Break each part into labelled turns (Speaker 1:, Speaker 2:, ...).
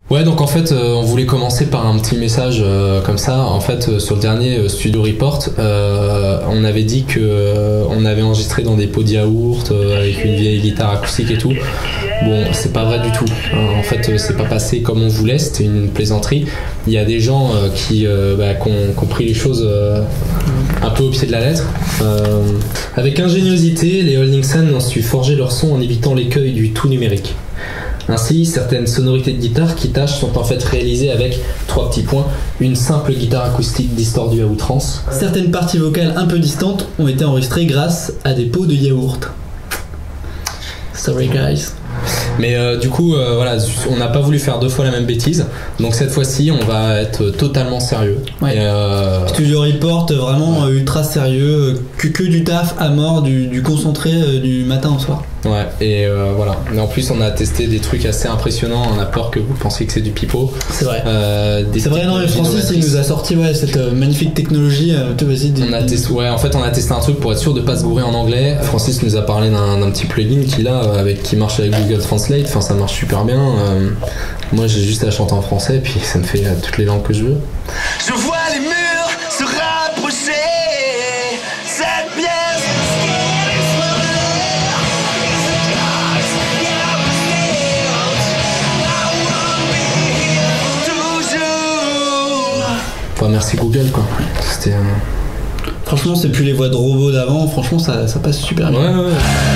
Speaker 1: Ouais, donc en fait, on voulait commencer par un petit message comme ça. En fait, sur le dernier Studio Report, on avait dit que on avait enregistré dans des pots de yaourt avec une vieille guitare acoustique et tout. Bon, c'est pas vrai du tout. En fait, c'est pas passé comme on voulait. C'était une plaisanterie. Il y a des gens qui ont pris les choses un peu au pied de la lettre. Avec ingéniosité, les Holding Sand ont su forger leur son en évitant l'écueil du tout numérique. Ainsi, certaines sonorités de guitare qui tâchent sont en fait réalisées avec 3 petits points, une simple guitare acoustique distordue à outrance.
Speaker 2: Certaines parties vocales un peu distantes ont été enregistrées grâce à des pots de yaourt. Sorry guys.
Speaker 1: Mais du coup, voilà, on n'a pas voulu faire 2 fois la même bêtise. Donc cette fois-ci, on va être totalement sérieux.
Speaker 2: Ouais. Studio Report, vraiment ultra sérieux, que du taf à mort, du concentré du matin au soir.
Speaker 1: Ouais, et voilà. Mais en plus, on a testé des trucs assez impressionnants. On a peur que vous pensiez que c'est du pipeau.
Speaker 2: C'est vrai. C'est vrai, non, mais Francis, il nous a sorti cette magnifique technologie.
Speaker 1: En fait, on a testé un truc pour être sûr de pas se gourer en anglais. Francis nous a parlé d'un petit plugin qu'il a qui marche avec Google Translate. Enfin, ça marche super bien. Moi, j'ai juste à chanter en français, puis ça me fait toutes les langues que je veux.
Speaker 3: Je vois les murs se rapprocher. Cette pièce.
Speaker 1: Enfin, merci Google, quoi. C'était.
Speaker 2: Franchement, c'est plus les voix de robots d'avant. Franchement, ça passe super bien.
Speaker 1: Ouais.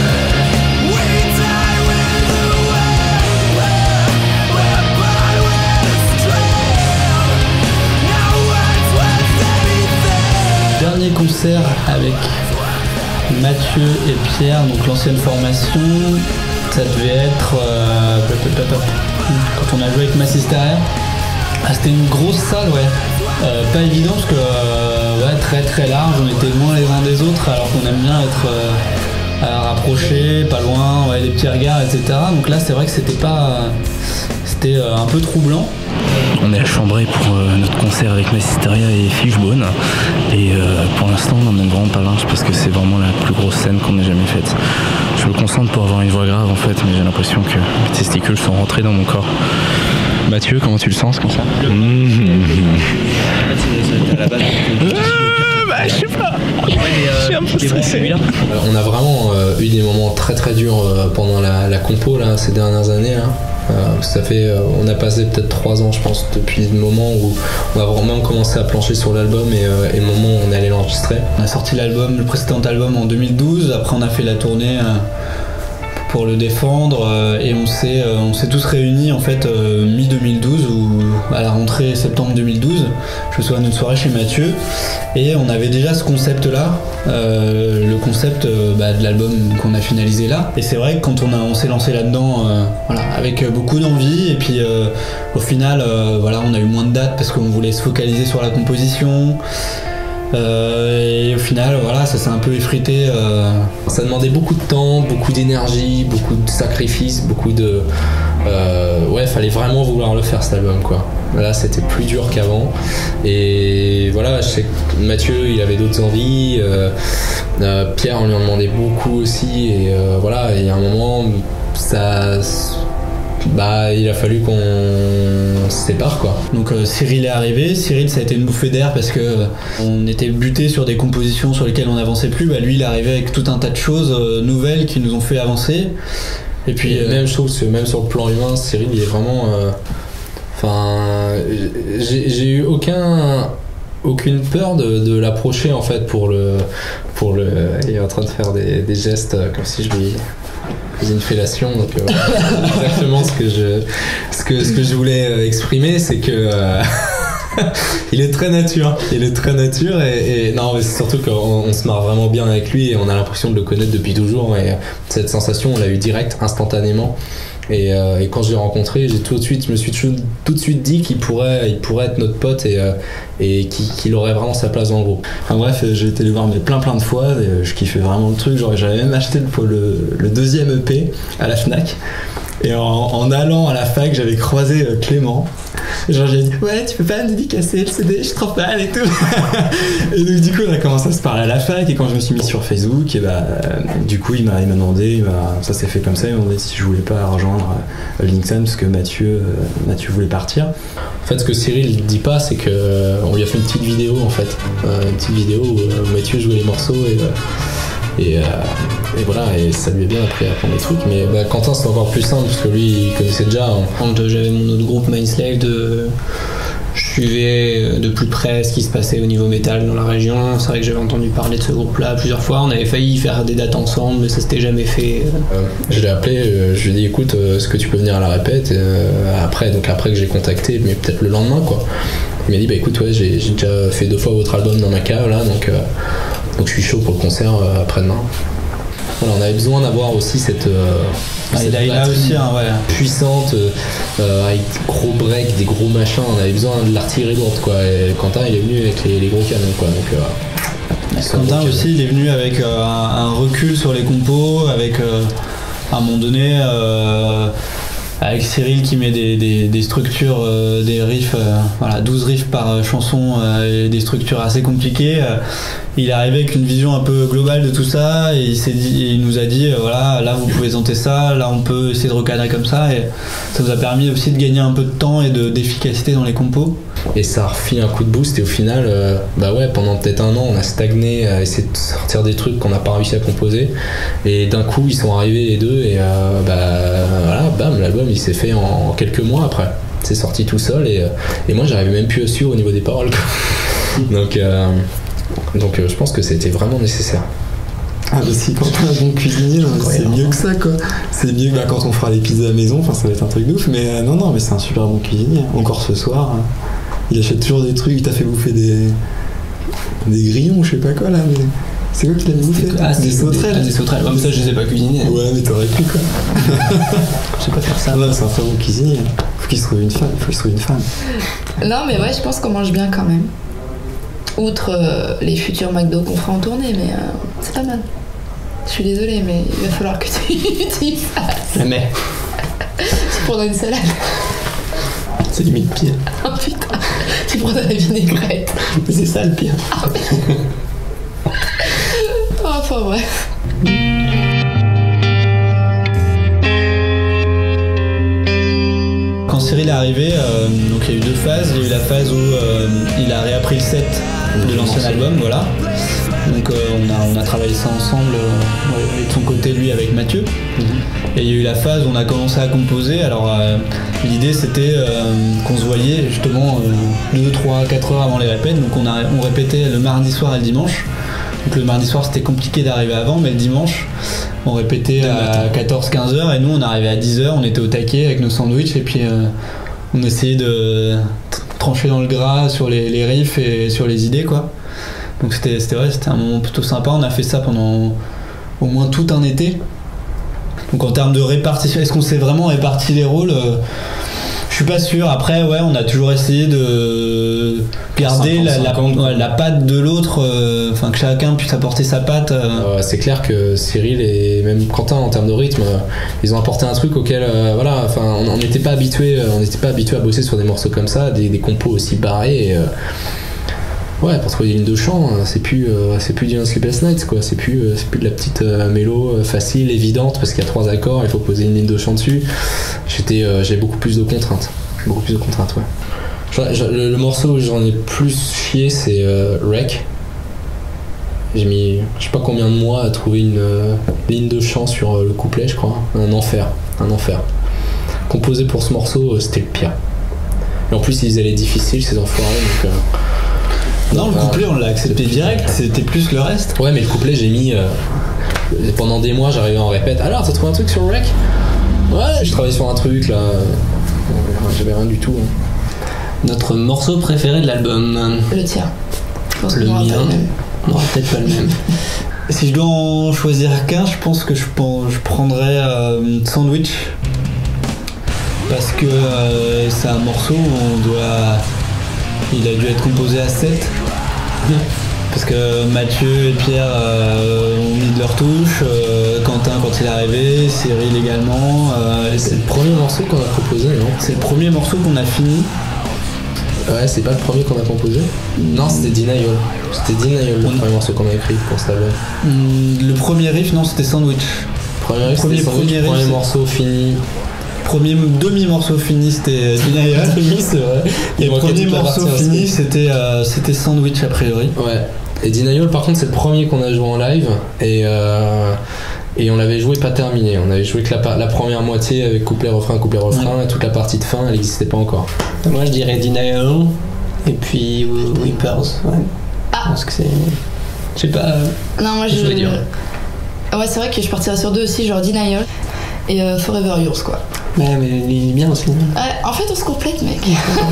Speaker 2: Dernier concert avec Mathieu et Pierre, donc l'ancienne formation, ça devait être quand on a joué avec Massisteria. C'était une grosse salle, pas évident parce que très très large, on était loin les uns des autres alors qu'on aime bien être rapprochés, pas loin, des petits regards, etc. Donc là c'est vrai que c'était un peu troublant.
Speaker 4: On est à Chambray pour notre concert avec Massisteria et Fishbone et pour l'instant on n'emmène vraiment pas large parce que c'est vraiment la plus grosse scène qu'on ait jamais faite. Je me concentre pour avoir une voix grave en fait, mais j'ai l'impression que mes testicules sont rentrés dans mon corps. Mathieu, comment tu le sens ce concert? Je sais pas. Je suis un peu stressé.
Speaker 1: On a vraiment eu des moments très très durs pendant la compo là, ces dernières années. Ça fait, on a passé peut-être 3 ans, je pense, depuis le moment où on a vraiment commencé à plancher sur l'album et le moment où on est allé l'enregistrer.
Speaker 2: On a sorti le précédent album en 2012. Après, on a fait la tournée pour le défendre et on s'est tous réunis en fait mi-2012 ou à la rentrée septembre 2012. Je me souviens d'une soirée chez Mathieu et on avait déjà ce concept là, le concept de l'album qu'on a finalisé là. Et c'est vrai que quand on s'est lancé là-dedans avec beaucoup d'envie et puis au final on a eu moins de dates parce qu'on voulait se focaliser sur la composition. Et au final, ça s'est un peu effrité.
Speaker 1: Ça demandait beaucoup de temps, beaucoup d'énergie, beaucoup de sacrifices, beaucoup de. Fallait vraiment vouloir le faire cet album, quoi. Là, c'était plus dur qu'avant. Et voilà, je sais que Mathieu, il avait d'autres envies. Pierre, on lui en demandait beaucoup aussi. Et il y a un moment, il a fallu qu'on se sépare, quoi.
Speaker 2: Donc Cyril est arrivé. Cyril, ça a été une bouffée d'air parce que on était buté sur des compositions sur lesquelles on n'avançait plus. Lui, il est arrivé avec tout un tas de choses nouvelles qui nous ont fait avancer. Et puis
Speaker 1: même je trouve que même sur le plan humain, Cyril, il est vraiment. J'ai eu aucune peur de l'approcher en fait pour le. Il est en train de faire des gestes comme si je lui faisais une fellation, donc exactement ce que je voulais exprimer, c'est que il est très nature et non, mais c'est surtout qu'on se marre vraiment bien avec lui et on a l'impression de le connaître depuis toujours et cette sensation on l'a eu direct, instantanément. Et quand je l'ai rencontré, je me suis tout de suite dit qu'il pourrait être notre pote et qu'il aurait vraiment sa place dans le groupe.
Speaker 2: Enfin bref, j'ai été le voir plein de fois, et je kiffais vraiment le truc. J'avais même acheté le deuxième EP à la Fnac. Et en allant à la fac, j'avais croisé Clément. Genre j'ai dit ouais tu peux pas me dédicacer le CD, je suis trop fan et tout. Et donc du coup on a commencé à se parler à la fac et quand je me suis mis sur Facebook et du coup il m'a demandé, ça s'est fait comme ça, il m'a demandé si je voulais pas rejoindre Linkedin parce que Mathieu voulait partir.
Speaker 1: En fait ce que Cyril dit pas c'est que on lui a fait une petite vidéo en fait, une petite vidéo où Mathieu jouait les morceaux et voilà, et ça lui a bien appris à apprendre des trucs. Mais Quentin c'est encore plus simple parce que lui il connaissait déjà.
Speaker 2: Quand j'avais mon autre groupe Mindslave, je suivais de plus près ce qui se passait au niveau métal dans la région. C'est vrai que j'avais entendu parler de ce groupe-là plusieurs fois. On avait failli faire des dates ensemble, mais ça s'était jamais fait.
Speaker 1: Je l'ai appelé, je lui ai dit écoute, est-ce que tu peux venir à la répète après que j'ai contacté, mais peut-être le lendemain quoi. Il m'a dit écoute ouais j'ai déjà fait 2 fois votre album dans ma cave là donc je suis chaud pour le concert après-demain. Voilà, on avait besoin d'avoir aussi cette
Speaker 2: aussi,
Speaker 1: puissante avec des gros breaks, des gros machins. On avait besoin de l'artillerie lourde quoi. Et Quentin il est venu avec les gros canons quoi. Donc
Speaker 2: Quentin aussi il est venu avec un recul sur les compos, avec à un moment donné avec Cyril qui met des structures, des riffs, 12 riffs par chanson, et des structures assez compliquées. Il est arrivé avec une vision un peu globale de tout ça et il nous a dit voilà, là vous pouvez tenter ça, là on peut essayer de recadrer comme ça, et ça nous a permis aussi de gagner un peu de temps et d'efficacité dans les compos.
Speaker 1: Et ça a refilé un coup de boost et au final, pendant peut-être 1 an, on a stagné à essayer de sortir des trucs qu'on n'a pas réussi à composer. Et d'un coup, ils sont arrivés les deux et l'album il s'est fait en quelques mois après. C'est sorti tout seul et moi j'arrivais même plus à suivre au niveau des paroles. Donc je pense que c'était vraiment nécessaire.
Speaker 5: Ah bah si, quand on est un bon cuisinier, c'est mieux que ça quoi. C'est mieux que quand on fera les pizzas à maison, ça va être un truc de ouf, mais non mais c'est un super bon cuisinier. Encore ce soir, il achète toujours des trucs, il t'a fait bouffer des grillons, je sais pas quoi là, mais c'est quoi qu'il a bouffé?
Speaker 2: Des sauterelles. Des sauterelles, comme ça je sais pas cuisiner.
Speaker 5: Ouais mais t'aurais pu quoi.
Speaker 2: Je sais pas faire ça.
Speaker 5: Non, c'est un très bon cuisinier. Faut qu'il se trouve une femme.
Speaker 6: Non mais ouais, je pense qu'on mange bien quand même. Outre les futurs McDo qu'on fera en tournée, mais c'est pas mal. Je suis désolée, mais il va falloir que tu y fasses.
Speaker 2: Jamais.
Speaker 6: Tu prendras une salade.
Speaker 5: C'est limite pire.
Speaker 6: Oh putain, tu prendras la vinaigrette.
Speaker 5: C'est ça le pire.
Speaker 6: Ah merde. Enfin bref.
Speaker 2: Quand Cyril est arrivé, donc il y a eu 2 phases. Il y a eu la phase où il a réappris le set de l'ancien album, voilà. Donc on a travaillé ça ensemble, de son côté lui avec Mathieu. Et il y a eu la phase où on a commencé à composer. Alors l'idée c'était qu'on se voyait justement 2, 3, 4 heures avant les répètes. Donc on répétait le mardi soir et le dimanche. Donc le mardi soir c'était compliqué d'arriver avant, mais le dimanche on répétait à 14-15 heures et nous on arrivait à 10 heures, on était au taquet avec nos sandwichs et puis on essayait de trancher dans le gras sur les riffs et sur les idées quoi. Donc c'était un moment plutôt sympa, on a fait ça pendant au moins tout un été. Donc en termes de répartition, est-ce qu'on s'est vraiment réparti les rôles? Je suis pas sûr. Après ouais, on a toujours essayé de garder la patte de l'autre, que chacun puisse apporter sa patte.
Speaker 1: C'est clair que Cyril et même Quentin en termes de rythme, ils ont apporté un truc auquel on n'était pas habitué à bosser sur des morceaux comme ça, des compos aussi barrés. Ouais, pour trouver des lignes de chant, c'est plus du No Sleepless Nights quoi, c'est plus de la petite mélo facile, évidente, parce qu'il y a 3 accords, il faut poser une ligne de chant dessus. J'ai beaucoup plus de contraintes. Ouais. Le morceau où j'en ai plus chié, c'est Wreck. J'ai mis je sais pas combien de mois à trouver une ligne de chant sur le couplet, je crois. Un enfer. Composé pour ce morceau, c'était le pire. Et en plus, ils faisaient les difficiles, ces enfoirés, donc.
Speaker 2: Non, le couplet on l'a accepté direct, c'était plus le reste.
Speaker 1: Ouais, mais le couplet j'ai mis pendant des mois, j'arrivais en répète. Alors, t'as trouvé un truc sur Wreck? Ouais, je travaillais sur un truc là. J'avais rien du tout.
Speaker 2: Notre morceau préféré de l'album?
Speaker 6: Le tien. Je pense
Speaker 2: le
Speaker 6: qu'on aura
Speaker 2: mien.
Speaker 6: pas le même.
Speaker 2: On aura peut-être pas le même. Si je dois en choisir qu'un, je pense que je prendrais Sandwich. Parce que c'est un morceau où il a dû être composé à 7. Parce que Mathieu et Pierre ont mis de leur touche, Quentin quand il est arrivé, Cyril également.
Speaker 1: C'est le premier morceau qu'on a proposé, non?
Speaker 2: C'est le premier morceau qu'on a fini.
Speaker 1: Ouais, c'est pas le premier qu'on a composé. Non, c'était Denial. C'était Denial, le premier morceau qu'on a écrit pour cet album.
Speaker 2: Le premier riff, non, c'était Sandwich.
Speaker 1: Premier morceau fini.
Speaker 2: Premier demi-morceau fini, c'était Denial.
Speaker 1: C'est vrai.
Speaker 2: Et le premier morceau fini, c'était Sandwich a priori.
Speaker 1: Ouais. Et Denial, par contre, c'est le premier qu'on a joué en live. Et on l'avait joué pas terminé. On avait joué que la première moitié avec couplet-refrain. Et toute la partie de fin, elle n'existait pas encore.
Speaker 7: Moi, je dirais Denial. Et puis Whippers. Ouais. Parce que c'est. Je sais pas.
Speaker 6: Non, moi je.
Speaker 7: dire.
Speaker 6: Ouais, c'est vrai que je partirais sur deux aussi, genre Denial et Forever Yours, quoi.
Speaker 7: Ouais, mais il est bien aussi.
Speaker 6: En fait, on se complète, mec.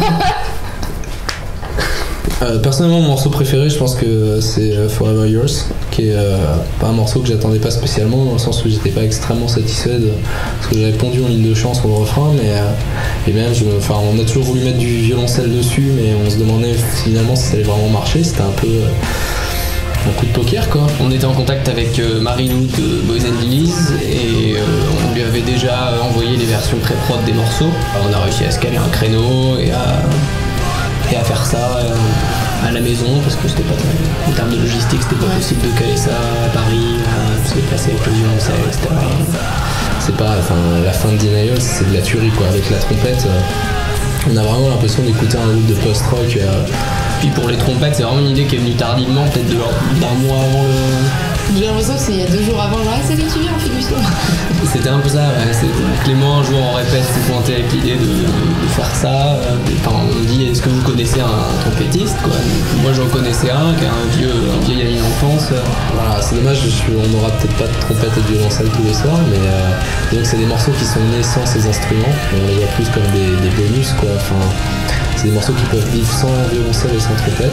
Speaker 1: Personnellement, mon morceau préféré, je pense que c'est Forever Yours, qui est pas un morceau que j'attendais pas spécialement, dans le sens où j'étais pas extrêmement satisfait parce que j'avais pondu en ligne de chant sur le refrain, et même, on a toujours voulu mettre du violoncelle dessus, mais on se demandait finalement si ça allait vraiment marcher. C'était un peu un coup de poker, quoi.
Speaker 7: On était en contact avec Marie-Lou de Boys and Lilies et on lui avait déjà envoyé les versions pré-prod des morceaux. On a réussi à se caler un créneau et à faire ça à la maison parce que c'était pas en termes de logistique, c'était pas possible de caler ça à Paris, se déplacer avec le violoncelle, etc.
Speaker 1: C'est pas, la fin de Denial, c'est de la tuerie, quoi. Avec la trompette, on a vraiment l'impression d'écouter un groupe de post-rock.
Speaker 7: Puis pour les trompettes, c'est vraiment une idée qui est venue tardivement, peut-être d'un mois avant le.
Speaker 6: J'ai l'impression que c'est il y a 2 jours avant, genre, salut, tu viens, on fait du son.
Speaker 7: C'était un peu ça, ouais. Clément, un jour en répète, s'est pointé avec l'idée de faire ça. On me dit, est-ce que vous connaissez un trompettiste, quoi. Moi, j'en connaissais un qui a un vieil ami d'enfance.
Speaker 1: Voilà, c'est dommage, on n'aura peut-être pas de trompette et de violoncelle tous les soirs, mais donc c'est des morceaux qui sont nés sans ces instruments, on les voit plus comme des bonus, quoi. C'est des morceaux qui peuvent vivre sans violoncelle et sans trompette.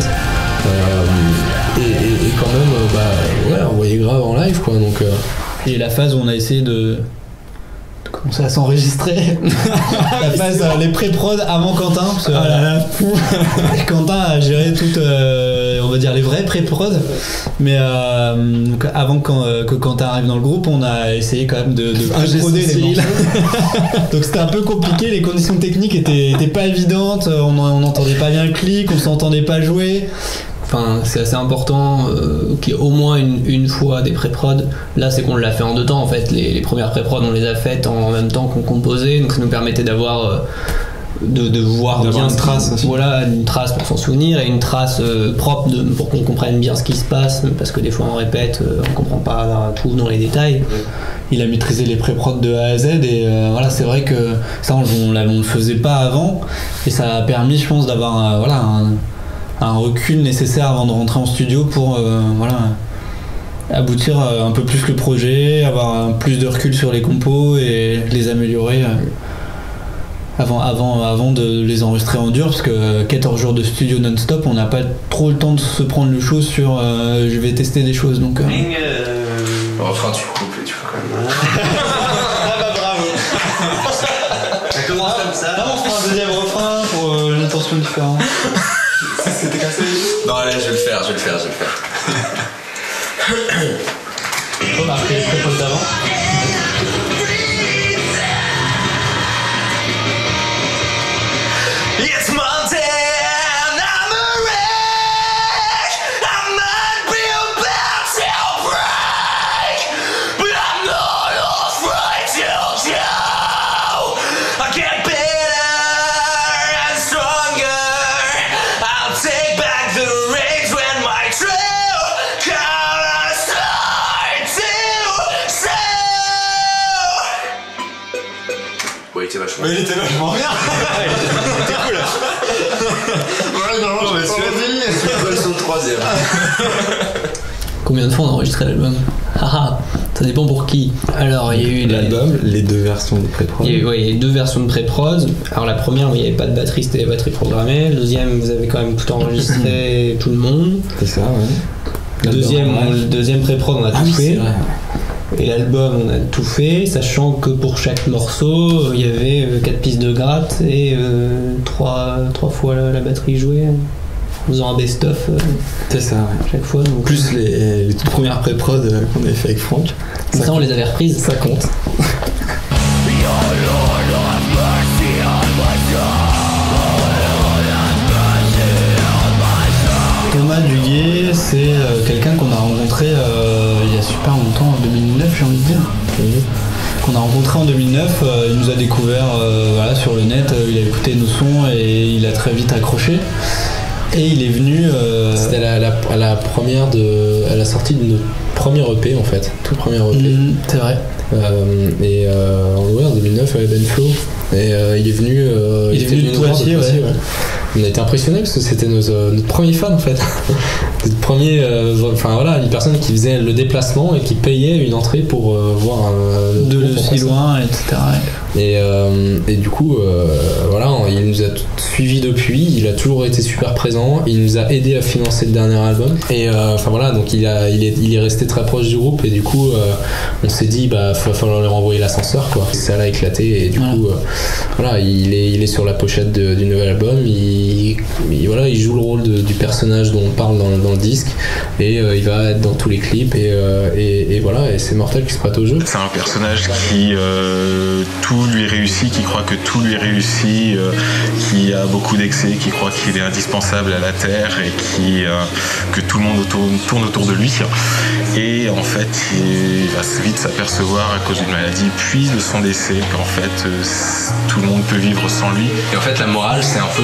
Speaker 1: Et quand même, on voyait grave en live, quoi. Donc,
Speaker 2: Et la phase où on a essayé de commencer à s'enregistrer, la phase, les pré-prod avant Quentin, parce que Quentin a géré toutes, on va dire les vrais pré-prod, mais donc avant que Quentin arrive dans le groupe, on a essayé quand même de pré-proder les morceaux. Donc c'était un peu compliqué, les conditions techniques étaient pas évidentes, on n'entendait pas bien le clic, on s'entendait pas jouer.
Speaker 7: Enfin, c'est assez important qu'il y ait au moins une fois des pré-prod. Là, c'est qu'on l'a fait en 2 temps en fait. Les premières pré-prod, on les a faites en même temps qu'on composait, donc ça nous permettait d'avoir de voir bien
Speaker 5: une trace aussi.
Speaker 7: Voilà, une trace pour s'en souvenir et une trace propre pour qu'on comprenne bien ce qui se passe, parce que des fois on répète, on comprend pas tout dans les détails.
Speaker 2: Il a maîtrisé les pré-prod de A à Z et voilà, c'est vrai que ça on le faisait pas avant et ça a permis, je pense, d'avoir un recul nécessaire avant de rentrer en studio pour aboutir un peu plus le projet, avoir plus de recul sur les compos et les améliorer avant de les enregistrer en dur, parce que 14 jours de studio non-stop, on n'a pas trop le temps de se prendre le show sur je vais tester des choses, donc
Speaker 3: Enfin, tu coupes et tu fais quand même.
Speaker 2: Ah bah bravo.
Speaker 3: Ça commence comme ça.
Speaker 2: On fera un deuxième refrain pour une intention différente.
Speaker 3: C'était cassé. Non, allez, je vais le faire.
Speaker 2: Remarquez les pré-prod d'avant.
Speaker 3: It's Monday and I'm a wreck. I might be about to break, but I'm not afraid to show. I get better and stronger. I'll take back the reins when my true colors start to show. Ouais, il était vachement bien. C'était cool. Ouais, non, mais celui-là, c'est le 3ème.
Speaker 7: Combien de fois on a enregistré l'album? Haha, ça dépend pour qui. Alors, il y a eu
Speaker 5: l'album, les 2 versions de pré-prod.
Speaker 7: Il y a eu 2 versions de pré-prod. Alors, la première, où il n'y avait pas de batterie, c'était les batteries programmées. Le deuxième, vous avez quand même tout enregistré, tout le monde.
Speaker 5: C'est ça, ouais.
Speaker 7: Le deuxième pré-prod, on a tout fait. Et l'album, on a tout fait, sachant que pour chaque morceau, il y avait 4 pistes de gratte et 3 fois la batterie jouée, en faisant un best-of
Speaker 5: c'est ça, ouais.
Speaker 7: chaque fois. Donc,
Speaker 5: plus les toutes premières pré-prod qu'on avait fait avec Franck.
Speaker 7: Ça, on les avait reprises.
Speaker 5: Ça compte.
Speaker 2: rencontré il y a super longtemps, en 2009 j'ai envie de dire. Qu'on a rencontré en 2009, il nous a découvert voilà, sur le net, il a écouté nos sons et il a très vite accroché. Et il est venu...
Speaker 1: C'était à la première à la sortie de notre premier EP en fait, tout premier EP.
Speaker 2: C'est vrai.
Speaker 1: En 2009 avec Ben Flo. Et il est venu
Speaker 2: de Poitiers, ouais.
Speaker 1: On a été impressionnés parce que c'était notre premier fan en fait. Notre premier, une personne qui faisait le déplacement et qui payait une entrée pour voir
Speaker 2: de si loin, etc.
Speaker 1: Et du coup, il nous a suivis depuis. Il a toujours été super présent. Il nous a aidé à financer le dernier album. Et donc il est resté très proche du groupe. Et du coup, on s'est dit, va falloir leur envoyer l'ascenseur, quoi. Ça l'a éclaté. Et du coup, il est sur la pochette du nouvel album. Il joue le rôle du personnage dont on parle dans le disque. Et il va être dans tous les clips. Et c'est Mortel qui se prête au jeu.
Speaker 8: C'est un personnage qui tout lui réussit, qui croit que tout lui réussit, qui a beaucoup d'excès, qui croit qu'il est indispensable à la Terre et que tout le monde tourne autour de lui. Et en fait, il va vite s'apercevoir à cause d'une maladie, puis de son décès, qu'en fait, tout le monde peut vivre sans lui.
Speaker 1: Et en fait, la morale, c'est un peu...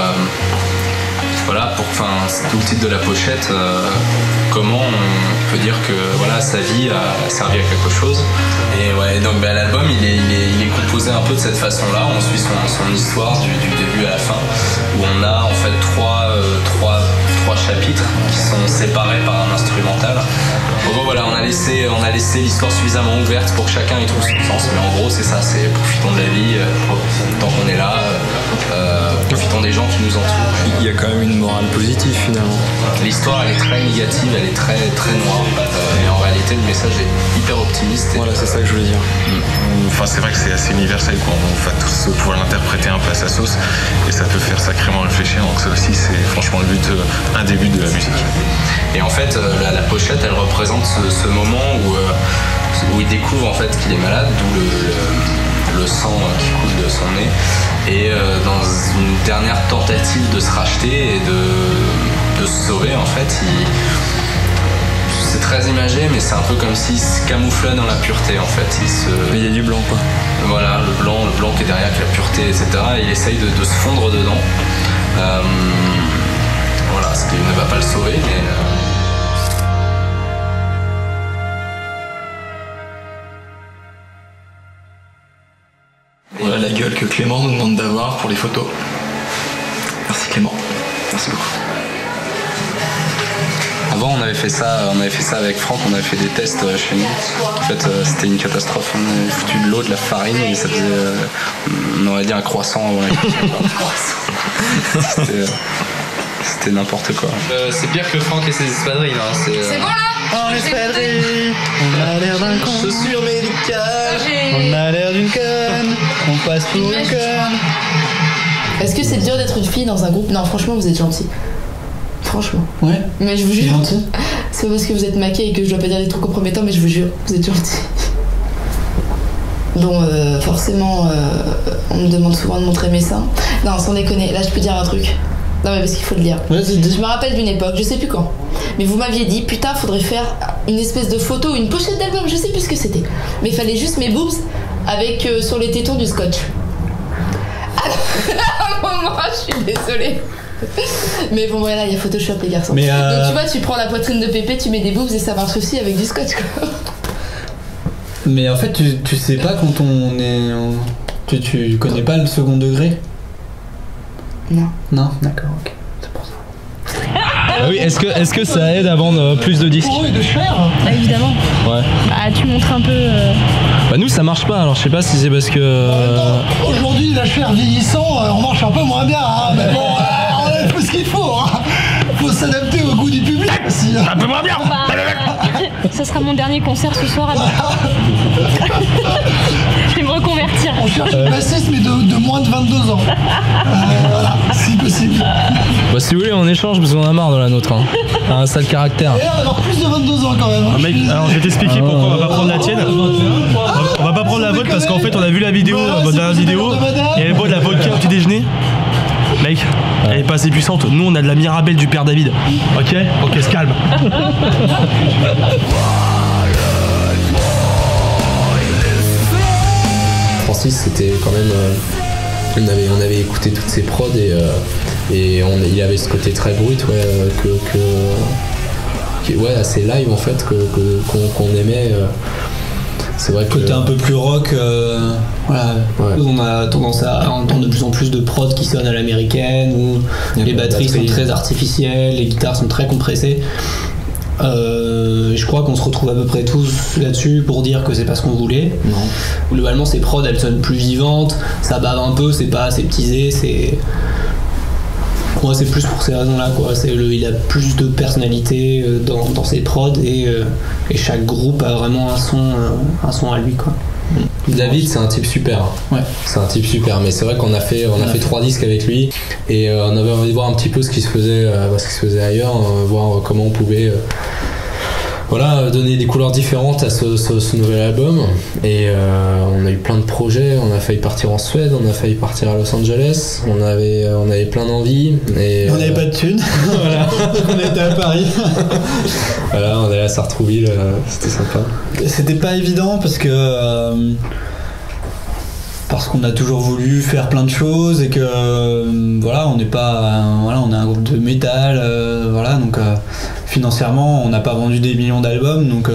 Speaker 1: c'est tout le titre de la pochette. Comment on peut dire que sa vie a servi à quelque chose. Et donc l'album il est composé un peu de cette façon-là. On suit son histoire du début à la fin, où on a en fait trois chapitres qui sont séparés par un instrumental. On a laissé l'histoire suffisamment ouverte pour que chacun y trouve son sens. Mais en gros c'est ça, c'est profitons de la vie, tant qu'on est là, profitons des gens qui nous entourent.
Speaker 5: Il y a quand même une morale positive finalement.
Speaker 1: L'histoire elle est très négative, elle est très très noire. Mais en réalité le message est hyper optimiste.
Speaker 5: Voilà, c'est ça que je voulais dire.
Speaker 8: Enfin, c'est vrai que c'est assez universel, quoi. On va tous pouvoir l'interpréter un peu à sa sauce et ça peut faire sacrément réfléchir. Donc ça aussi c'est franchement un des buts de la musique.
Speaker 1: Et en fait la pochette elle représente ce moment où il découvre en fait qu'il est malade, d'où le sang qui coule de son nez. Et dans une dernière tentative de se racheter et de se sauver en fait, c'est très imagé, mais c'est un peu comme s'il se camouflait dans la pureté en fait.
Speaker 5: Mais il y a du blanc quoi.
Speaker 1: Voilà, le blanc qui est derrière avec la pureté, etc. Et il essaye de se fondre dedans. Ce qui ne va pas le sauver, mais...
Speaker 5: Voilà la gueule que Clément nous demande d'avoir pour les photos. Merci Clément. Merci beaucoup.
Speaker 1: Avant on avait fait ça avec Franck, on avait fait des tests chez nous. En fait c'était une catastrophe, on avait foutu de l'eau, de la farine et ça faisait, on aurait dit un croissant avant la cuisine. C'était n'importe quoi. C'est pire que Franck et ses espadrilles.
Speaker 6: C'est bon là.
Speaker 2: En espadrille, on a l'air d'un con.
Speaker 1: Chaussures médicales.
Speaker 2: On a l'air d'une conne. On passe pour une conne.
Speaker 6: Est-ce que c'est dur d'être une fille dans un groupe? Non, franchement, vous êtes gentil. Franchement.
Speaker 2: Ouais.
Speaker 6: Mais je vous jure.
Speaker 2: Gentil.
Speaker 6: C'est parce que vous êtes maqués et que je dois pas dire des trucs compromettants, mais je vous jure, vous êtes gentil. Bon, forcément, on me demande souvent de montrer mes seins. Non, sans déconner, là je peux dire un truc. Non mais parce qu'il faut le dire.
Speaker 2: Vas-y, dis.
Speaker 6: Je me rappelle d'une époque, je sais plus quand. Mais vous m'aviez dit, putain, faudrait faire une espèce de photo, une pochette d'album, je sais plus ce que c'était. Mais il fallait juste mes boobs avec sur les tétons du scotch. À un moment, je suis désolée. Mais bon voilà, il y a Photoshop les garçons. Donc tu vois, tu prends la poitrine de Pépé, tu mets des boobs et ça marche aussi avec du scotch quoi.
Speaker 2: Mais en fait, tu sais pas quand on est... Tu connais pas le second degré?
Speaker 6: Non.
Speaker 2: Non, d'accord, ok. C'est pour ça.
Speaker 9: Ah oui, est-ce que ça aide à vendre plus de disques?
Speaker 2: Oui, de cher.
Speaker 10: Bah évidemment.
Speaker 9: Ouais.
Speaker 10: Bah tu montres un peu...
Speaker 9: Bah nous ça marche pas, alors je sais pas si c'est parce que...
Speaker 11: Aujourd'hui, la chair vieillissant, on marche un peu moins bien, hein, mais bon, on a tout ce qu'il faut, hein. Faut s'adapter au goût du public aussi.
Speaker 9: Un peu moins bien.
Speaker 10: Ça sera mon dernier concert ce soir. Je vais me reconvertir.
Speaker 11: On cherche une bassiste mais de moins de 22 ans. Voilà, si possible.
Speaker 9: Bah si vous voulez on échange parce qu'on en a marre de la nôtre. Hein. Un sale caractère.
Speaker 11: Et là, on va avoir plus de 22 ans quand même. Hein.
Speaker 9: Mec, alors je vais t'expliquer pourquoi on va pas prendre la tienne. On va pas prendre la vôtre parce qu'en fait on a vu la vidéo, votre dernière vidéo, et elle boit de la vodka au petit déjeuner. Mec, elle pas assez puissante. Nous, on a de la Mirabelle du père David. Ok, se calme.
Speaker 1: Francis, c'était quand même. On avait écouté toutes ses prods et il avait ce côté très brut, assez live en fait, qu'on aimait. C'est vrai que.
Speaker 2: Côté un peu plus rock, on a tendance à entendre de plus en plus de prods qui sonnent à l'américaine, où les batteries sont très artificielles, les guitares sont très compressées. Je crois qu'on se retrouve à peu près tous là-dessus pour dire que c'est pas ce qu'on voulait.
Speaker 5: Non.
Speaker 2: Globalement, ces prods, elles sonnent plus vivantes, ça bave un peu, c'est pas aseptisé, c'est. Pour moi, c'est plus pour ces raisons-là, quoi. Il a plus de personnalité dans ses prods et chaque groupe a vraiment un son à lui, quoi.
Speaker 1: David, c'est un type super.
Speaker 2: Ouais.
Speaker 1: C'est un type super, mais c'est vrai qu'on a fait 3 disques avec lui et on avait envie de voir un petit peu ce qui se faisait ailleurs, voir comment on pouvait donner des couleurs différentes à ce nouvel album. Et on a eu plein de projets, on a failli partir en Suède, on a failli partir à Los Angeles, on avait plein d'envies. Et
Speaker 2: on n'avait pas de thunes, voilà. On était à Paris.
Speaker 1: Voilà, on est à Sartrouville, c'était sympa.
Speaker 2: C'était pas évident parce qu'on a toujours voulu faire plein de choses et que on n'est pas on est un groupe de métal, donc financièrement on n'a pas vendu des millions d'albums, donc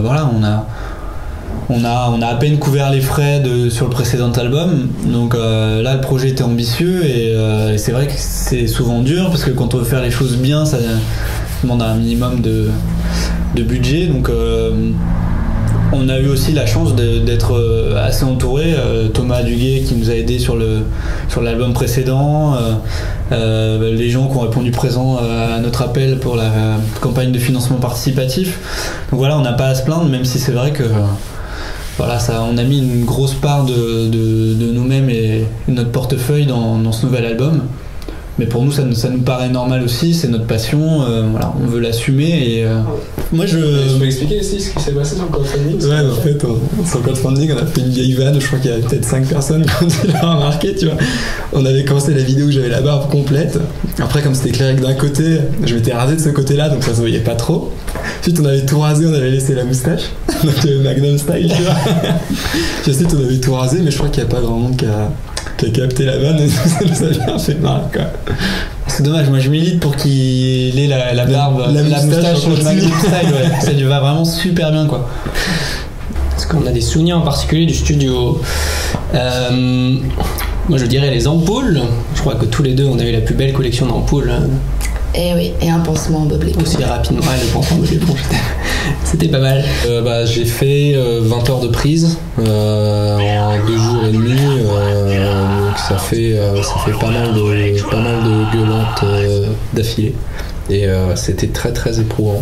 Speaker 2: on a à peine couvert les frais sur le précédent album, donc là le projet était ambitieux et c'est vrai que c'est souvent dur parce que quand on veut faire les choses bien, ça demande un minimum de budget, donc on a eu aussi la chance d'être assez entouré. Thomas Duguay qui nous a aidé sur l'album précédent, les gens qui ont répondu présent à notre appel pour la campagne de financement participatif. Donc voilà, on n'a pas à se plaindre, même si c'est vrai que on a mis une grosse part de nous-mêmes et notre portefeuille dans ce nouvel album. Mais pour nous, ça nous paraît normal aussi, c'est notre passion, on veut l'assumer et moi
Speaker 5: Tu peux expliquer aussi ce qui s'est passé sur le crowdfunding? Ouais, en fait, sur le crowdfunding, on a fait une vieille vanne, je crois qu'il y avait peut-être 5 personnes quand tu l'as remarqué, tu vois. On avait commencé la vidéo où j'avais la barbe complète. Après, comme c'était clair que d'un côté, je m'étais rasé de ce côté-là, donc ça se voyait pas trop. Ensuite, on avait tout rasé, on avait laissé la moustache. Donc, Magnum style, tu vois. Puis ensuite, on avait tout rasé, mais je crois qu'il n'y a pas grand monde qui a capté la vanne et ça nous a bien fait marrer, quoi.
Speaker 2: C'est dommage, moi je milite pour qu'il ait la barbe, la moustache sur le Magnum style, ouais. Ça lui va vraiment super bien, quoi. Parce qu'on a des souvenirs en particulier du studio. Moi je dirais les ampoules. Je crois que tous les deux on a eu la plus belle collection d'ampoules.
Speaker 6: Et oui, et un pansement Bob l'éponge.
Speaker 2: Aussi rapidement, le pansement Bob l'éponge. C'était pas mal.
Speaker 1: J'ai fait 20 heures de prise en 2 jours et demi. Donc ça fait pas mal de gueulantes d'affilée. Et c'était très très éprouvant.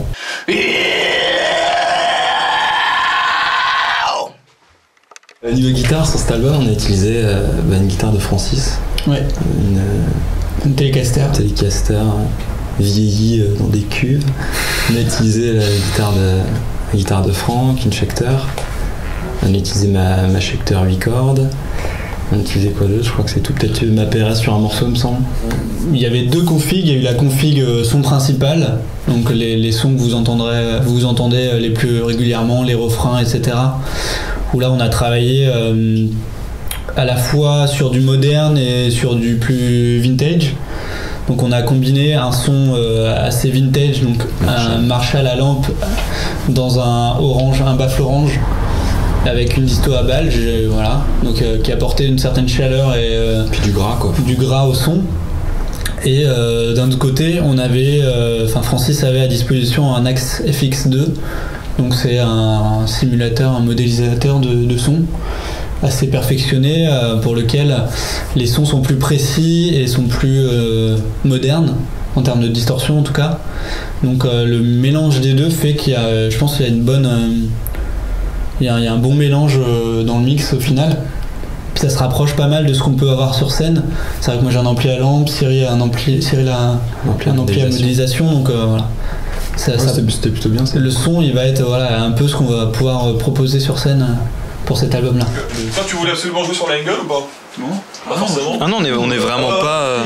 Speaker 5: Niveau guitare, sur cet album, on a utilisé une guitare de Francis.
Speaker 2: Ouais. Une Telecaster.
Speaker 5: Vieillie dans des cuves. On a utilisé la guitare de Franck, une Schecter. On a utilisé ma Schecter 8 cordes. On a utilisé quoi d'autre? Je crois que c'est tout. Peut-être ma PRS sur un morceau, me semble.
Speaker 2: Il y avait 2 configs. Il y a eu la config son principal, donc les sons que vous entendez les plus régulièrement, les refrains, etc. Où là on a travaillé à la fois sur du moderne et sur du plus vintage. Donc on a combiné un son assez vintage, donc un Marshall à lampe dans un baffle orange avec une disto à balge, voilà, donc qui apportait une certaine chaleur et
Speaker 5: puis du gras
Speaker 2: au son. Et d'un autre côté, on avait, Francis avait à disposition un Axe FX2, donc c'est un simulateur, un modélisateur de son assez perfectionné pour lequel les sons sont plus précis et sont plus modernes en termes de distorsion en tout cas. Donc le mélange des deux fait qu'il y a, je pense qu'il y a une bonne il y a un bon mélange dans le mix au final. Puis ça se rapproche pas mal de ce qu'on peut avoir sur scène. C'est vrai que moi j'ai un ampli à lampe, Cyril a un ampli à modélisation, donc voilà.
Speaker 5: C'était plutôt bien ça.
Speaker 2: Le son il va être un peu ce qu'on va pouvoir proposer sur scène pour cet album là.
Speaker 12: Toi tu voulais absolument jouer sur l'angle ou pas?
Speaker 3: Non, pas forcément. Ah non, on est vraiment pas.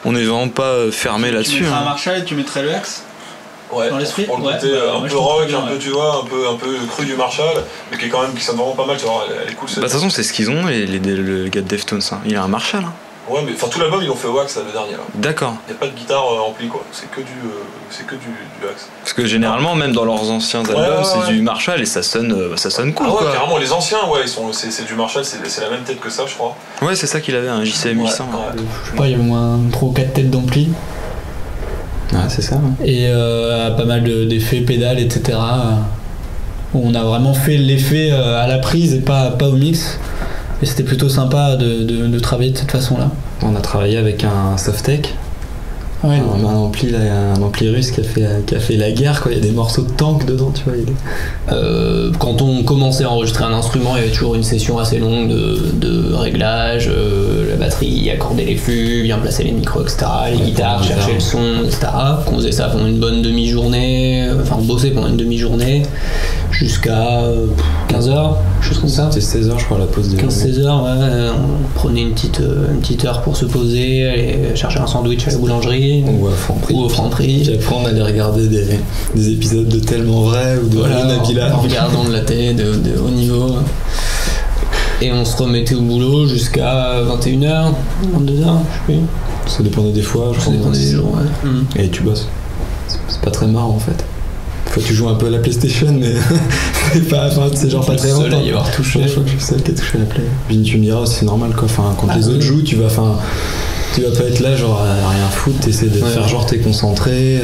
Speaker 12: on est vraiment pas fermé là-dessus.
Speaker 2: Tu mettrais un Marshall et tu mettrais le Axe
Speaker 3: Ouais,
Speaker 2: dans l'esprit.
Speaker 3: Pour le côté un peu rock, un peu, tu vois, un peu cru du Marshall, mais qui est quand même, qui sonne vraiment pas mal, tu vois, elle est cool.
Speaker 12: Bah, de toute façon, c'est ce qu'ils ont, le gars de Deftones, hein. Il a un Marshall. Hein.
Speaker 3: Ouais, mais enfin tout l'album ils l'ont fait au Axe le dernier.
Speaker 12: D'accord.
Speaker 3: Il n'y a pas de guitare ampli quoi, c'est que du Axe.
Speaker 12: Parce que généralement, même dans leurs anciens albums, c'est du Marshall et ça sonne cool.
Speaker 3: Ah ouais,
Speaker 12: quoi.
Speaker 3: carrément, les anciens, ouais, c'est du Marshall, c'est la même tête que ça, je crois.
Speaker 12: Ouais, c'est ça qu'il avait, un JCM 800.
Speaker 2: Je sais pas, il y avait au moins 3 ou 4 têtes d'ampli.
Speaker 5: Ouais, c'est ça. Ouais.
Speaker 2: Et pas mal d'effets, pédales, etc. Où on a vraiment fait l'effet à la prise et pas au mix. Et c'était plutôt sympa de travailler de cette façon-là.
Speaker 5: On a travaillé avec un Softec.
Speaker 2: Ouais,
Speaker 5: un ampli russe qui a fait la guerre, quoi. Il y a des morceaux de tank dedans, tu vois.
Speaker 7: Quand on commençait à enregistrer un instrument, il y avait toujours une session assez longue de réglage, la batterie, accorder les flux, bien placer les micros, etc. Les guitares, chercher le son, etc. On faisait ça pendant une bonne demi-journée, enfin on bossait pendant une demi-journée jusqu'à 15h, chose comme ça.
Speaker 5: C'était 16h, je crois, la pause de
Speaker 7: 15-16h, ouais. On prenait une petite heure pour se poser, aller chercher un sandwich à la boulangerie.
Speaker 5: Ou au Franprix. Puis après, on allait regarder des épisodes de Tellement Vrai ou de Nabila.
Speaker 7: En regardant de la télé de haut niveau. Et on se remettait au boulot jusqu'à 21h, 22h, je sais plus.
Speaker 5: Ça dépendait des fois, je crois.
Speaker 7: Ça dépendait des jours, ouais.
Speaker 5: Et tu bosses. C'est pas très marrant en fait. Faut que tu joues un peu à la PlayStation, mais c'est genre pas très longtemps.
Speaker 7: Seul à y avoir touché.
Speaker 5: Je crois que je suis seul qui a touché la Play. Puis tu me diras, c'est normal quoi. Enfin, quand les autres jouent, tu vas pas être là genre à rien foutre, t'essaies de faire genre t'es concentré.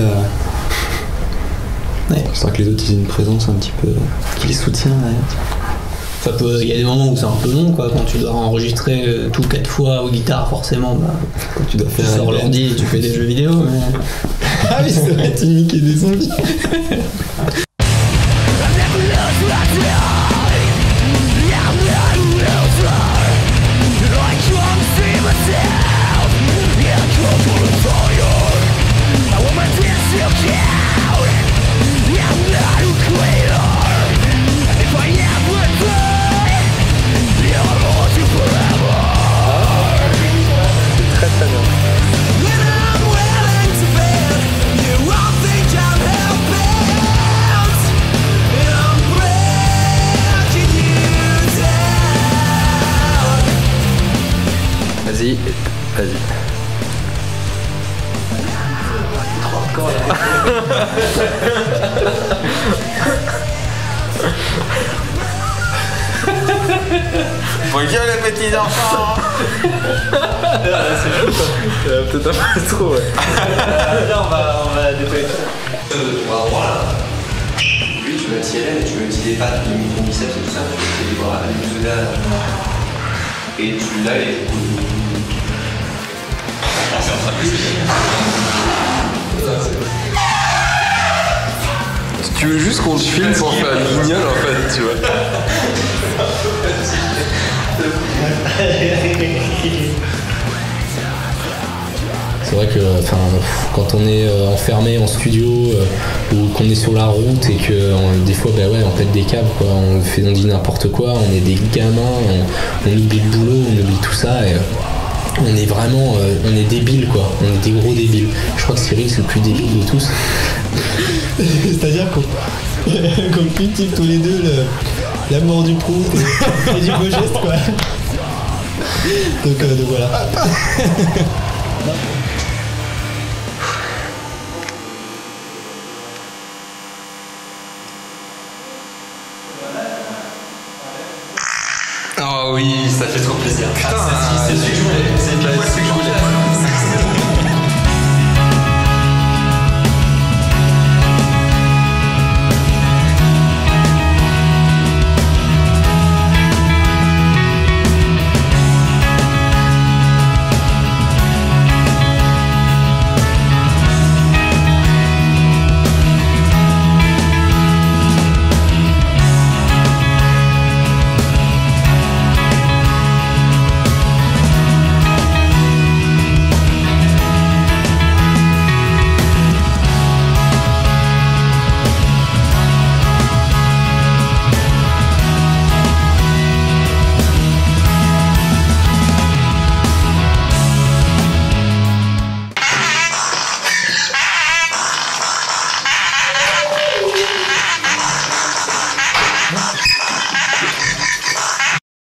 Speaker 5: C'est vrai que les autres ils ont une présence un petit peu qui les soutient d'ailleurs.
Speaker 7: Il y a des moments où c'est un peu long quoi, quand tu dois enregistrer tout 4 fois aux guitares forcément,
Speaker 5: quand tu dois faire
Speaker 7: tu sors l'ordi et tu fais des jeux vidéo. Mais...
Speaker 5: ah oui c'est vrai, tu niquais des zombies. Vas-y.
Speaker 12: Bonjour les petits enfants.
Speaker 3: C'est chaud quoi. Peut-être un peu trop ouais.
Speaker 7: Là on va déployer.
Speaker 13: Voilà. Lui tu vas tirer mais tu veux utiliser pas ton biceps et tout ça, tu veux utiliser à l'usuda et tu l'as et c'est en train de
Speaker 3: Si tu veux juste qu'on te filme pour faire une guignole en fait, tu vois.
Speaker 1: C'est vrai que quand on est enfermé en studio ou qu'on est sur la route et que des fois on pète des câbles quoi, on dit n'importe quoi, on est des gamins, on oublie le boulot, on oublie tout ça et on est vraiment on est débiles quoi, on est des gros débiles. Je crois que Cyril c'est le plus débile de tous.
Speaker 2: C'est-à-dire qu'on critique tous les deux la mort du prout et du beau geste quoi. Donc voilà.
Speaker 3: Oh oui, ça fait trop plaisir.
Speaker 12: Putain,
Speaker 3: c'est celui que je voulais. C'est pile poil celui